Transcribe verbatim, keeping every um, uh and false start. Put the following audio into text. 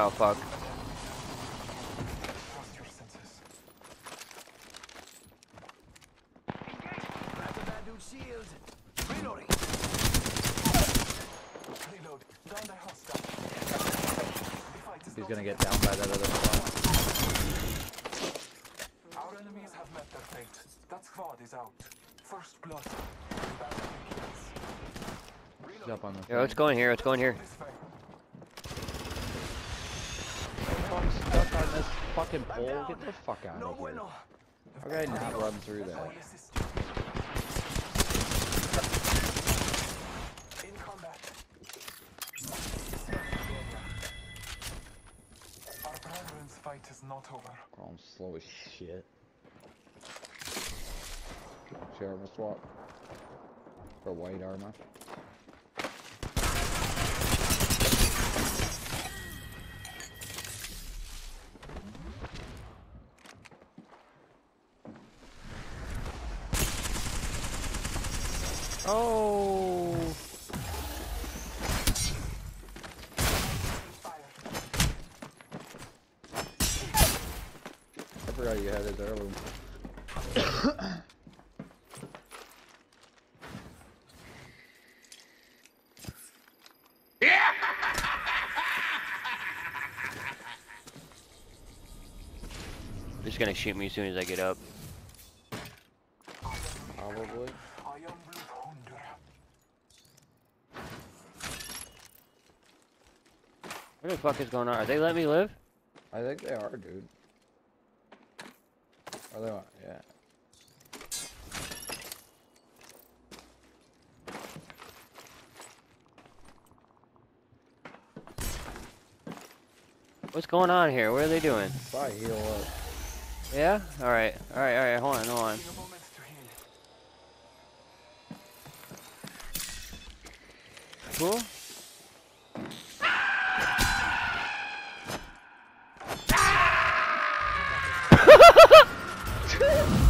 Oh fuck. Trust your senses. Reloading. Reload. Down the hostile. The fight is He's not gonna get yet. down by that other spot. Our enemies have met their fate. That squad is out. First blood. He's up on the Yeah, let's go in here. Let's go in here. I'm stuck on this fucking pole. Get the fuck out of here. How could I not run through that? In combat. Our brethren's fight is not over. Oh, I'm slow as shit. Share armor swap. For white armor. Oh. I forgot you had his heirloom. Just gonna shoot me as soon as I get up. Probably. What the fuck is going on? Are they letting me live? I think they are, dude. Are they? Yeah. What's going on here? What are they doing? Probably heal up. Yeah? Alright. Alright, alright. Hold on, hold on. Cool?